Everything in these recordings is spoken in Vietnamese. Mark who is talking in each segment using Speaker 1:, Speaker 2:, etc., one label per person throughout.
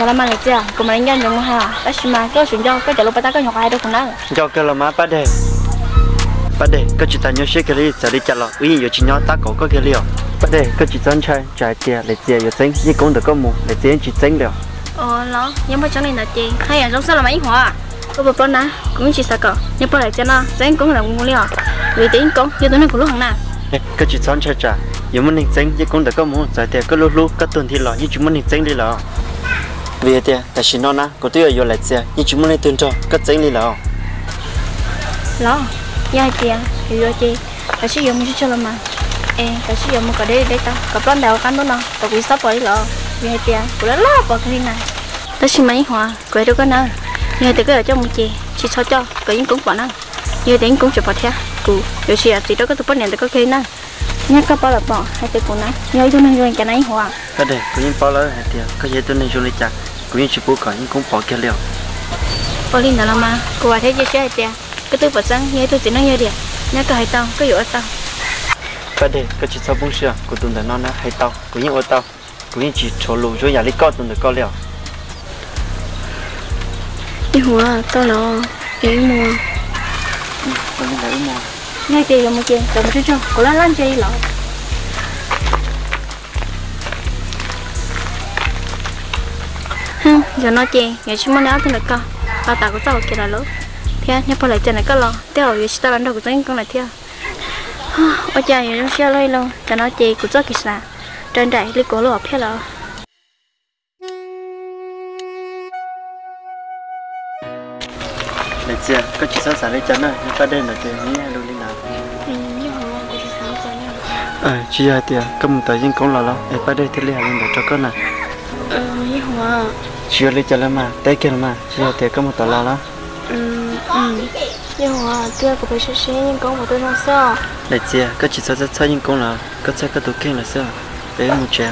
Speaker 1: làm mà lại chưa cũng mà đánh nhau giống ha bác sĩ mà có chuyện cho có chợ lúc bắt ta có nhọc ai đâu cũng đó
Speaker 2: cho cái là má bắt đề có chỉ ta nhớ xe cái đi giờ đi chợ lọ uy nhiều chỉ nhớ ta có cái liều bắt đề có chỉ dẫn chơi chạy tiền để tiền nhiều tính nhưng cũng được có một để tiền chỉ tính được
Speaker 1: nó nhưng mà chỗ này là chị hay là trong sao là mấy hoa có một con nè cũng chỉ sao cỡ nhưng mà lại cho nó tính cũng là mua liều vì tính cũng như tôi nói của lúc hàng nào
Speaker 2: có chỉ dẫn chơi trả nhiều muốn hình tính nhưng cũng được có một giải tiền có lúc có tuần thì lọ nhưng chúng muốn hình tính đi lọ vì thế tại sao nó na có tiêu ở lại xe nhưng chúng muốn lên cho cất tính đi lọ
Speaker 1: lọ ya chị thì rồi chị phải sử dụng cho làm mà phải sử dụng một cái để tao cặp lon đầu cắn đó nó tao bị sắp rồi lọ ya chị của nó lắm vào cái này tao xin mấy hoa quay được cái nào như thì cái ở trong một chị sao cho cái những cũng bỏ năng như thế cũng chụp vào theo cụ rồi chị đó có tụi bắt nhận được cái kia năng nhắc các bao là bỏ hay cái cuốn này như tôi nên cái này hoa
Speaker 2: cái này cũng những bao lớn hay tiền cái gì tôi nên dùng để chặt cũng những chụp bút cỏ những cũng bỏ kia liều
Speaker 1: bỏ lên đó là mà cô thấy chưa chơi tiền cái tôi bỏ sang như tôi chỉ nói như vậy nhắc cái hay tao cái dụ tao
Speaker 2: cái này cái chỉ sau bung sữa của tụi nó hay tao cũng những ô tao cũng những chỉ số lù cho nhà lấy con tụi nó có liều
Speaker 1: đi hoa tao là để mua
Speaker 2: tôi nên lấy mua
Speaker 1: ngay tiền là một tiền rồi một chút cho cô lăn chơi lọ giờ nói chị ngày chúng mình áo thì được co tao tạo của tao kia là lớn thế nhớ phải lại chân này có lo thế rồi giờ tao bán đồ của tao con này theo ôi trời nó xe lây luôn cho nó chị của tao kìa sao trên đại lấy cổ lọp thế là
Speaker 2: để xem có chỉ sao sản lấy chân này nhưng cái đây là cái ní luôn đi nào chị hai tia có một tờ riêng cũng là lo em phải đây thì lấy hàng để cho con này
Speaker 1: như hoa
Speaker 2: chưa lấy chân mà tới kia mà chị hai tia có một tờ lo đó
Speaker 1: như hoa tia của tôi sẽ nhưng có một tôi nó sao
Speaker 2: để xem có chỉ sao rất sao nhưng cũng là có sao có tổ kiến là sao để một chèo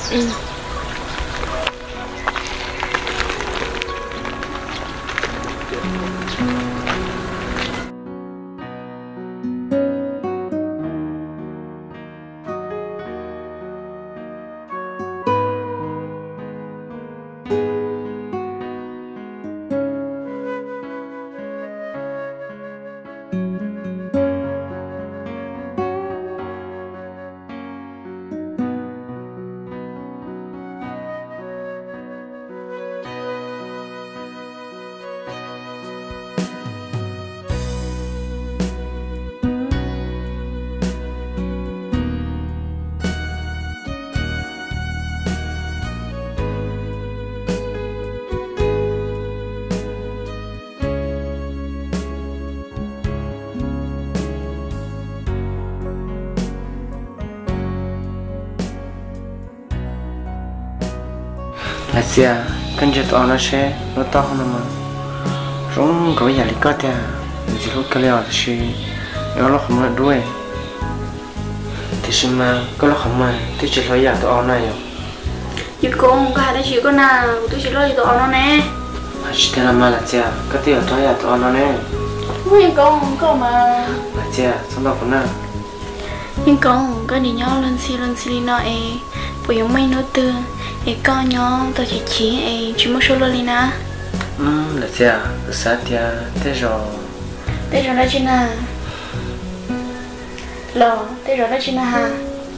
Speaker 2: là xe cần cho tao nó sẽ nó to hơn mà rong có nhà lý có tiền chỉ lúc cái leo thì nó lo không được đuôi thì xem mà có lo không mà thì chỉ lo nhà tao này
Speaker 1: chứ con có hai đứa chị con nào tôi chỉ lo gì tụi nó nè
Speaker 2: chỉ tên là mà là xe có tiền cho nhà tao nó nè
Speaker 1: nhưng con mà
Speaker 2: là xe xong đó cũng nào
Speaker 1: nhưng con có đi nhau lần xí nó bây giờ mấy nữa từ con nhỏ tôi chỉ một số lần nè
Speaker 2: là xe sát tia thế rồi
Speaker 1: đó chứ nè lò thế rồi đó chứ nè ha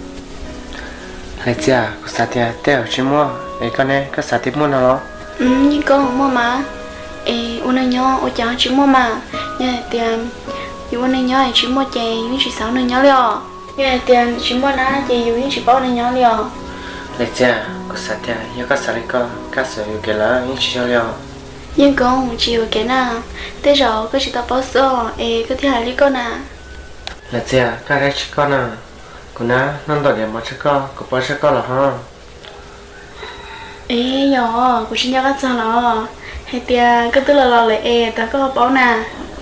Speaker 2: là xe sát tia thế ở trên mua con này có sát tia mua nào đó
Speaker 1: nhưng con không mua mà uống nhỏ uống cháo chỉ mua mà nha tiền uống nhỏ chỉ mua chè những chỉ sáu nhỏ liò nha tiền chỉ mua ná chè những chỉ bao nhỏ liò
Speaker 2: lấy cha có sát tia giờ có sát có sở hữu cái lá những chỉ cho liò
Speaker 1: nhưng con chịu cái nào thế rồi có chỉ tao bao số có thể là lý con à
Speaker 2: lấy cha cái chỉ con à còn nó đòi để mà chỉ có bao chỉ có là ha
Speaker 1: nhỏ của sinh nhật các sao là hay tia cứ tức là lại ta có bao nè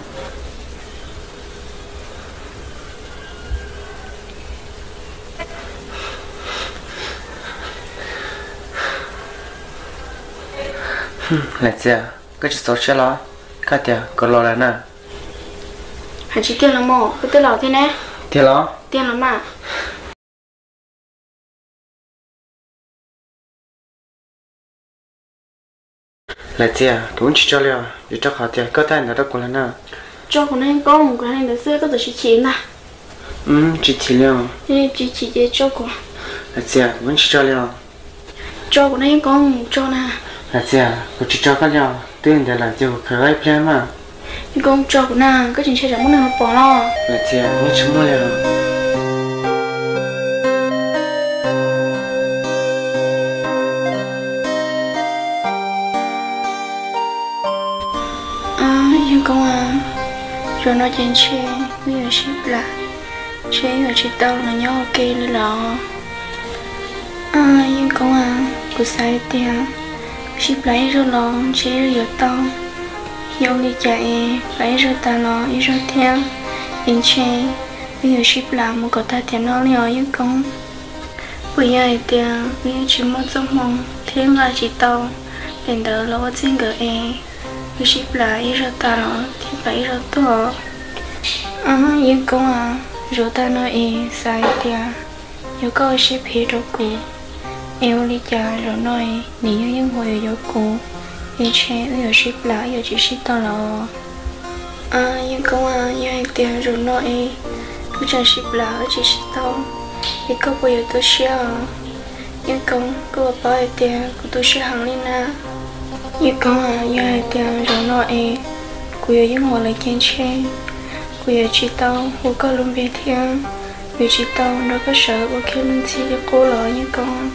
Speaker 2: là cha có chỉ số chết lo cái tia có lo là nè
Speaker 1: hãy chỉ tiền là mỏ cứ tức là thế nè
Speaker 2: tiền lo
Speaker 1: tiền là mà
Speaker 2: là chia cũng chỉ cho liao chỉ cho họ tiền có tay nào đó cũng là nào
Speaker 1: cho con này con này được xưa có thể chỉ nè
Speaker 2: chỉ liao
Speaker 1: chỉ để cho con
Speaker 2: là chia cũng chỉ cho liao
Speaker 1: cho con này con cho nè
Speaker 2: là chia cũng chỉ cho cái liao tiền để là cho khởi lại plan mà
Speaker 1: con cho con nè cái chuyện chơi chẳng muốn nào bỏ lo
Speaker 2: là chia cũng chỉ muốn liao
Speaker 1: con rồi nó trên xe bây giờ ship là xe rồi chị tao là nhau ok lên lọ nhưng con của sai tiền ship lấy rồi lọ xe rồi tao hiểu đi chạy lấy rồi ta lọ ý rồi theo in xe bây giờ ship là một cái ta tiền nó liền với con bây giờ tiền bây giờ chỉ muốn trong mong thêm là chị tao bên đó là ở trên cái tôi ship lại rồi ta nó thì phải rồi to nhưng con rồi ta nói sai tiền nếu có ship hết rồi cũ em đi trả rồi nói nếu những hồi rồi cũ em che rồi ship lại rồi chỉ ship to là nhưng con như anh tiền rồi nói cứ chẳng ship lại chỉ ship to thì có bao giờ tôi share nhưng con cứ bảo tiền của tôi share hàng lên na như con như hai tiền rồi nói cô yêu những người lại kiên trì cô yêu chị tao cô có luôn biết thiên vì chị tao nó có sợ cô kia luôn chỉ để cô lo như con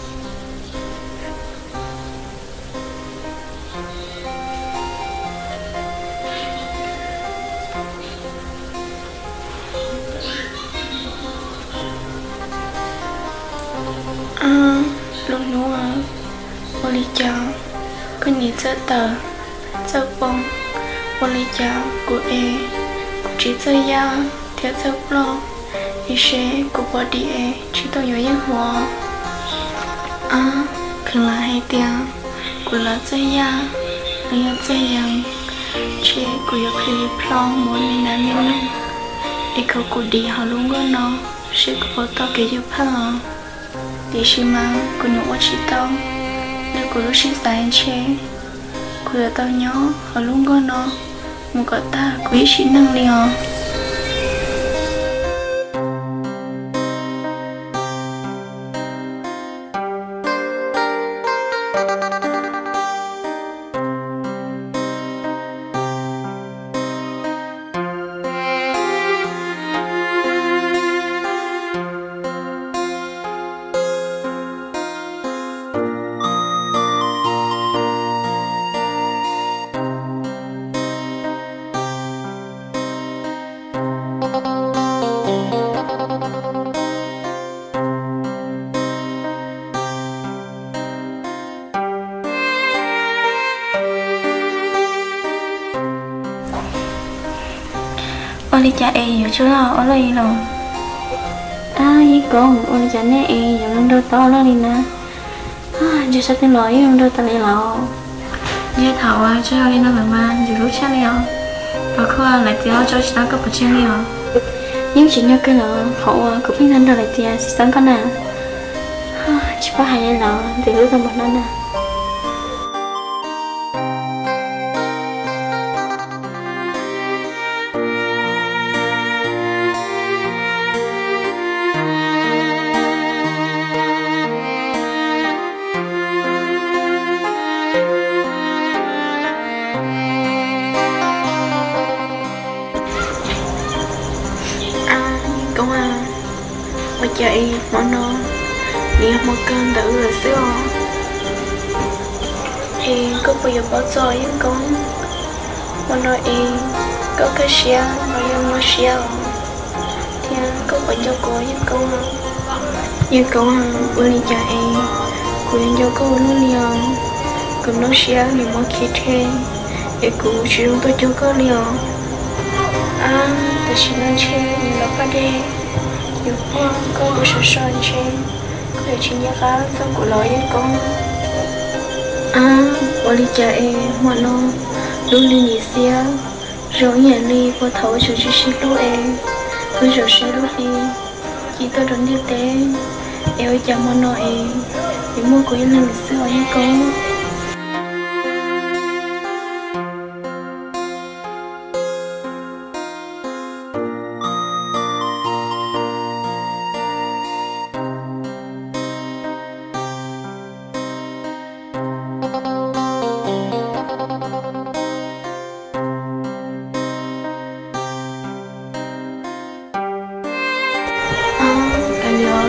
Speaker 1: luôn nữa cô đi chào có nhìn sơ tờ sơ bông cô lý chào của cô chỉ sơ ya theo sơ blog ý sẽ của bỏ đi chỉ tôi nhớ những hoa khẩn là hai tiếng của là sơ ya là sơ yang chỉ của yêu khi blog muốn đi nằm những lúc cô của đi họ luôn có nó sẽ của bỏ tao kể giúp họ đi xí mà của nhủ chỉ tao nếu cô lúc xin sai chế cô là tao nhớ họ luôn có nó một cái ta quý sĩ năng liền Oli cha nhiều chỗ nào ở đây rồi với con Oli cha nè giờ nó đâu to nó đi nè giờ sao tên lỗi nó đâu ta đi lọ giờ thảo cho đi nó mà giờ lúc cha liao và khoa lại tiêu cho chị ta có một chiếc liao nhưng chỉ nhớ cái là hậu cũng biết thân rồi lại tiêu chỉ sáng con nè chỉ có hai lọ thì lúc tao một nó nè chạy mà nó đi học một cơn tự là xíu thì có bao giờ bỏ cho những con mà nó có cái xe mà em mua xe thì có bao giờ có những con như con bữa đi chạy quyền cho cô nó liền còn nó xe thì mua kia thêm để cụ chỉ tôi cho có liền tại sao nó chơi nó phải đi nhiều quá có một số son trên có thể chỉ nhớ cá tôi của lối với con Oli cha mà nó luôn đi nghỉ xe rồi nhà đi qua thấu cho chị xí lúc cứ rồi xí lúc đi chỉ tôi đón như thế em cha mà nó vì mua của em là lịch sử với con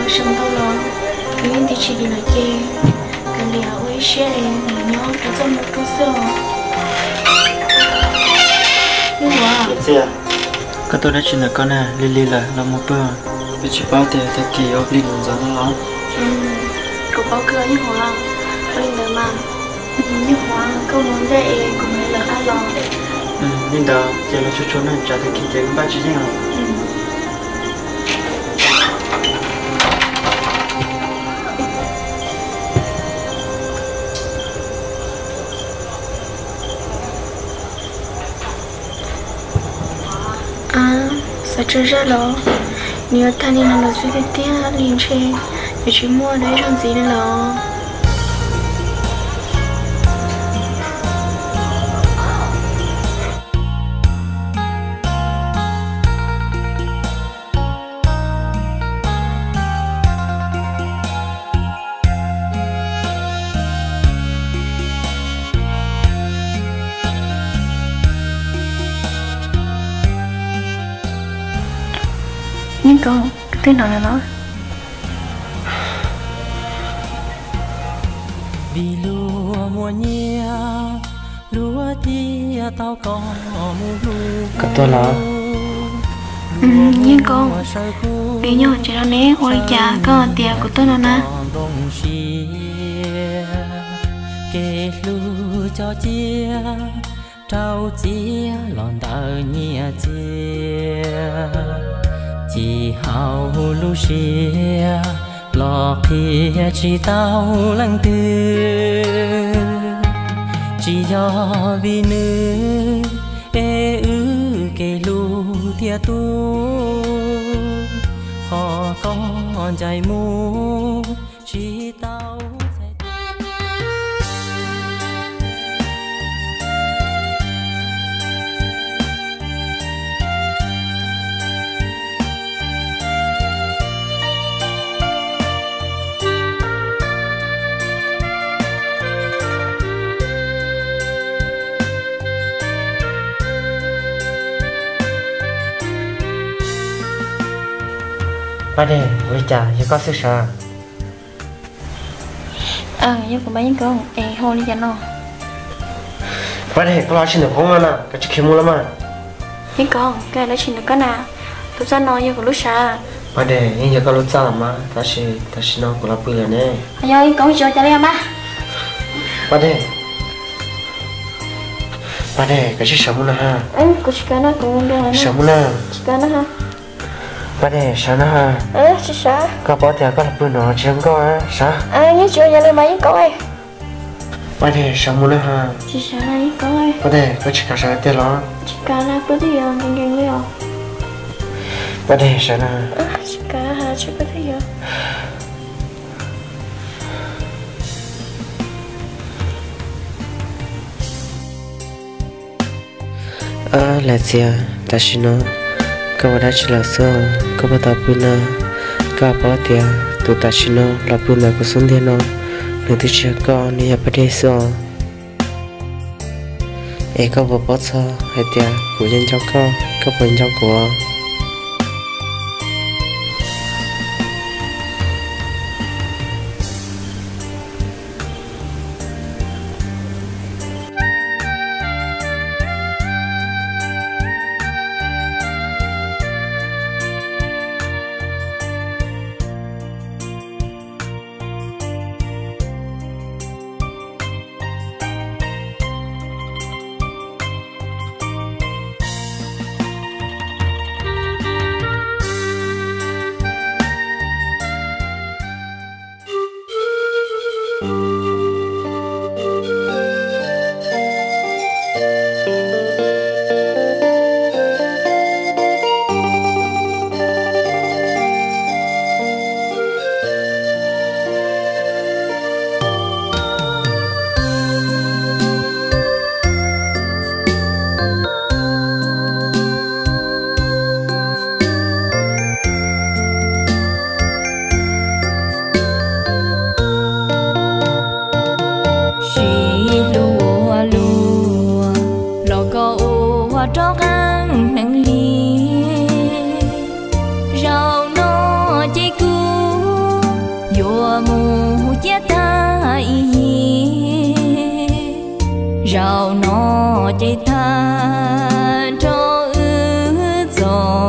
Speaker 1: sân tàu lo cái những thì chỉ đi là chê cái liều ấy xe mình nhớ cái trong một cái sơ nhưng mà
Speaker 3: cái tôi đã chuyện là con à Lily là một bữa bị chụp bao tiền thì kỳ ở bên nó nó lắm
Speaker 1: cũng bao cơ như hoa lên đời mà như hoa câu nói dễ cũng là ăn lo
Speaker 3: nên đó giờ là chú này trả thì kỳ tiền ba chỉ nhau
Speaker 1: sao chưa ra lo nhiều thanh niên là suy nghĩ tiếc liền trên để chỉ mua đấy trong gì nữa lo nhưng con cái thứ nào là nó
Speaker 4: vì lúa mùa nhia lúa tia tao có mù
Speaker 2: cái tôi là
Speaker 1: nhưng con vì nhau chỉ là né hoặc là cha có tiền của tôi nó nè
Speaker 4: kê lúa cho chia trao chia lon tờ nhia chia chỉ hào lu xia lọ kia chỉ tao lăng tư chỉ do vì nữ ê ư kê lu tia tu họ con chạy mu chỉ tao
Speaker 2: ba đây với cha chỉ có sức sợ
Speaker 1: nhưng của mấy con hôn đi cho nó
Speaker 2: ba đây có lo xin được không anh à cái chuyện mua lắm mà
Speaker 1: nhưng con cái đó chỉ được cái nào tôi ra nói như của lúc xa
Speaker 2: ba đây nhưng giờ có lúc sao mà ta sẽ nói của nó bự rồi nè
Speaker 1: rồi con cho đi em
Speaker 2: ba đây cái chuyện sống nó ha
Speaker 1: anh có chỉ cái nó cũng được
Speaker 2: sống nó
Speaker 1: chỉ cái nó ha
Speaker 2: ba đây sao nó ha
Speaker 1: chỉ sao
Speaker 2: có bỏ tiền có là bự nó chỉ không có á sao
Speaker 1: như chưa nhà lên mấy cậu ơi
Speaker 2: ba đây sống nó ha
Speaker 1: chỉ sao này cậu ơi
Speaker 2: ba đây có chỉ cả sao tiền lo
Speaker 1: chỉ cái là bữa thì gần gần với họ
Speaker 2: ba đây sao nó
Speaker 1: chỉ cái ha chỉ bữa thì
Speaker 2: là gì à ta xin nó có bao nhiêu là sao có bao nhiêu bữa na có bao nhiêu tụi ta xin nó là bữa na có xuống tiền nó nếu thì chưa có nên phải đi sao em có bao nhiêu sao hay tiền của nhân cháu có bao nhiêu của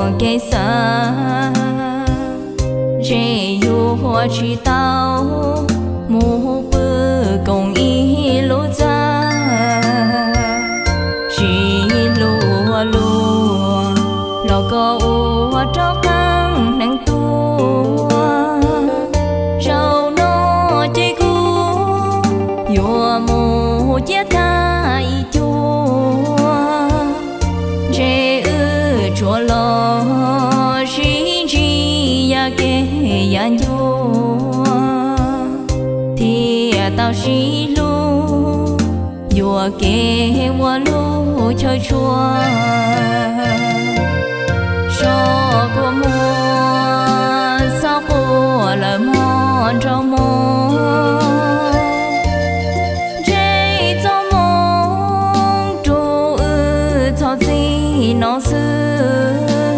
Speaker 5: cái xa dễ yêu hoa chỉ tao mua bơ công ý lúa ra chỉ lúa lúa lo có hoa trong hang nắng tua rau nó chơi cú yêu mua chia thay chua dễ chua lo chỉ ya ke ya chua thì tao chỉ lu yêu ke wa lu chơi chua cho cô mua sao cô là mòn trong mòn dễ cho mong trôi cho gì nó xưa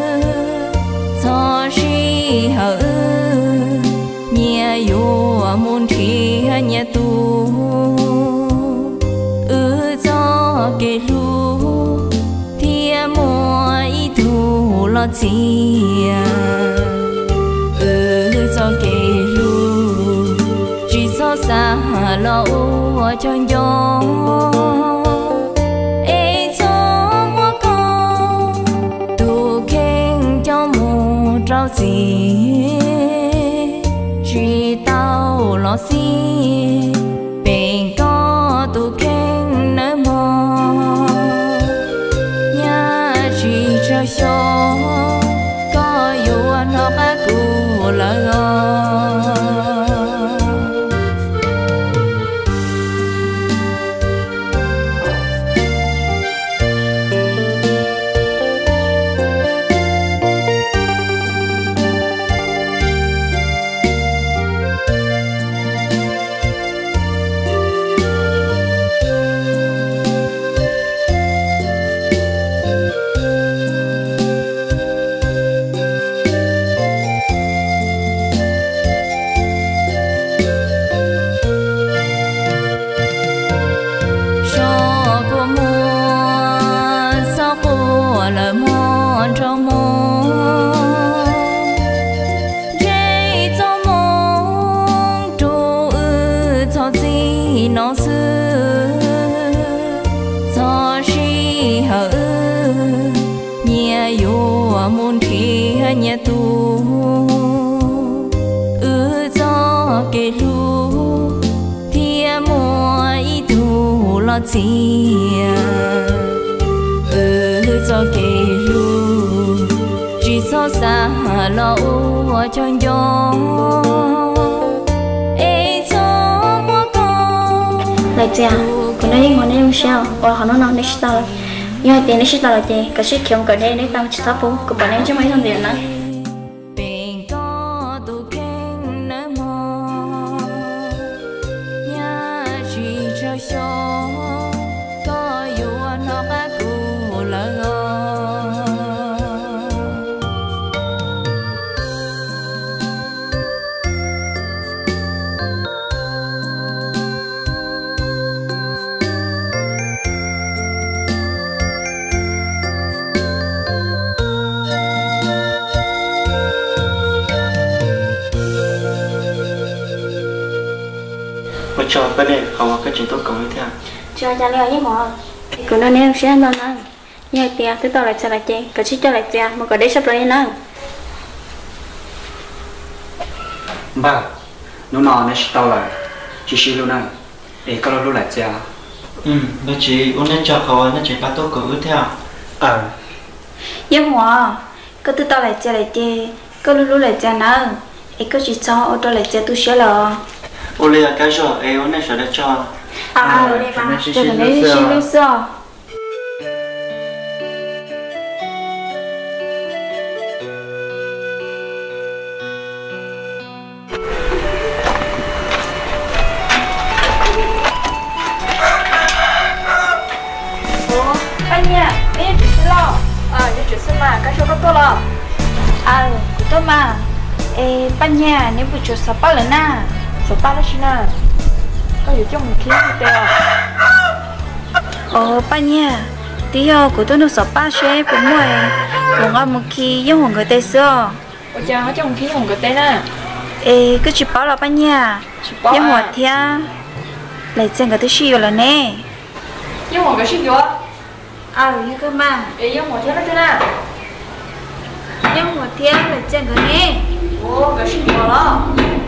Speaker 5: cho gì hở nhẹ yêu muốn khi nhẹ tu cho cái lu thì mỗi thu lo chia cho cái lu chỉ cho xa lo cho gió ấy cho mua con tu khen cho một trao gì chỉ tao lo xí bên có tu khen nở mò nhà chỉ cho cho có yêu nó bác cụ là là mòn trong mòn dễ cho mong trôi cho gì nó xưa cho gì hở nhẹ yêu muốn khi nhẹ tu cho cái lu thì mỗi thu lo chia cho cái lu chỉ cho xa lo cho gió ấy cho mua con
Speaker 1: lại chả còn đây ngồi đây sao or họ nó đi sao nhưng tiền đi sao là gì cái shit không cần đây để tao chỉ thắp phụ của bạn ấy chứ mấy thằng tiền nữa
Speaker 5: bên có tu khen nở mò nhà chỉ cho có yêu nó bác cụ là
Speaker 3: cho bên này họ cái chuyện tốt còn như thế nào
Speaker 1: cho cha leo với họ cứ nói nè sẽ ăn đâu nè như tiền thứ tao lại cho lại chơi cái cho lại chơi mà có đấy sắp rồi nè
Speaker 2: ba nó nọ nó tao là chỉ xí luôn nè để có lúc lại chơi
Speaker 3: nó chỉ uống nên cho họ nó chỉ bắt tốt còn như thế nào
Speaker 1: với họ cứ thứ tao lại chơi có lúc lại chơi nè ấy có chỉ cho ô tô lại chơi tôi sẽ là
Speaker 3: ô lê cái rồi ấy uống nên sẽ được cho
Speaker 1: đây ba cho nên đi xin lý do tôi mà ban nhà nếu buổi chiều sắp bao lần na sắp bao là xin à có gì trong một khi như thế ban nhà tí của tôi nó sắp bao xe của mày còn ở một khi giống một người tây xưa
Speaker 6: ôi cha họ trong khi hồng cái tên à
Speaker 1: ê cứ chỉ bảo là bao nhiêu giống một thia lại xem cái thứ gì rồi nè
Speaker 6: giống một cái gì vậy
Speaker 1: như cơ mà
Speaker 6: ê giống một thế nó thế nào
Speaker 1: giống một thia lại xem cái nè
Speaker 6: ô cái gì vậy đó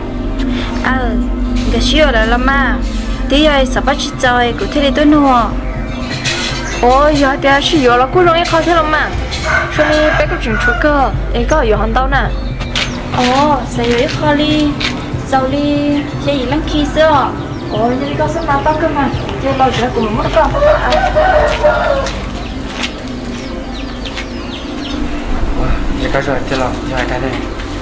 Speaker 1: cái gì rồi là mà tí ơi sao bắt chị chơi cứ thế đi tôi nữa
Speaker 6: ôi giờ thì chỉ có là cô luôn ấy khó thế lắm mà cho nên bé có chuyện chút cơ ấy có ở hàng đâu nè
Speaker 1: sao vậy khó đi giàu đi chơi gì lắm khi xưa
Speaker 6: ôi giờ đi có sắp tao cơ mà chơi bao giờ cũng mất cơ
Speaker 2: giờ cái rồi thì là giờ ai đây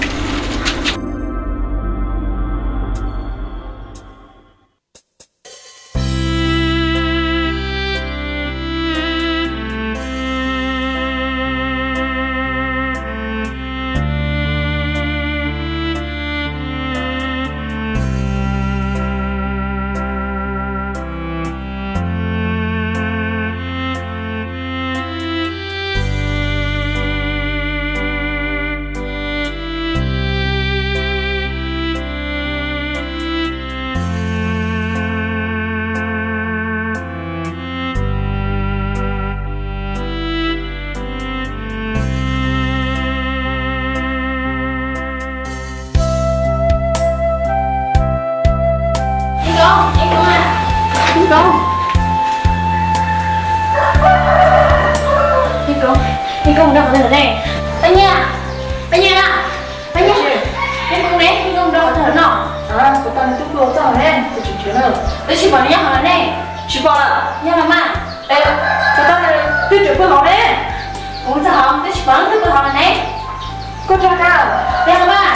Speaker 1: Hi công đâu có thể này bây giờ nè bây giờ Hi công đâu có thể nọ
Speaker 6: có tao chút đồ sao này tôi chỉ chuyện nữa
Speaker 1: tôi chỉ bảo nhá hả này
Speaker 6: chỉ bảo là
Speaker 1: nhá là mà
Speaker 6: ê có tao này tôi chỉ bảo họ đấy
Speaker 1: cũng sao không tôi chỉ bảo tôi bảo là này
Speaker 6: có cha cao
Speaker 1: nhá là mà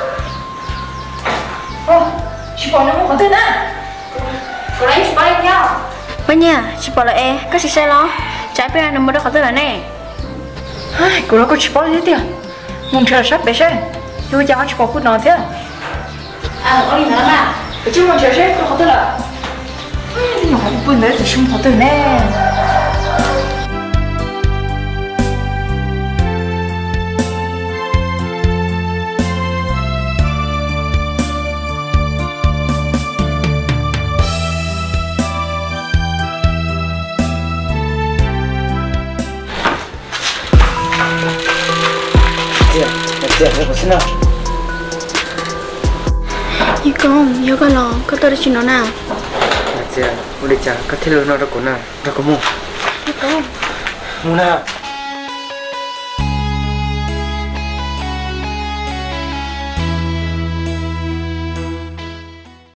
Speaker 6: chỉ bảo nó không có tên á
Speaker 1: cô lấy chỉ bảo đi theo bây giờ chỉ bảo là các chị xe lo trái bên nó mới được có tên là này
Speaker 6: cô nó có chỉ bảo gì thế mong chờ sắp bé xe tôi cho họ chỉ bảo cô nói thế
Speaker 1: ôi gì nữa mà
Speaker 6: cái chú mong chờ xe có tên là cái nhỏ cũng quên đấy thì không có tên nè
Speaker 2: Dạ, dạ, xin nào.
Speaker 1: Hi công, nhớ cái lò, có tôi đi chuyện nó nào.
Speaker 2: Dạ, udah cak, kau tidur nara kau na, nak kamu.
Speaker 1: Hi công.
Speaker 2: Muna.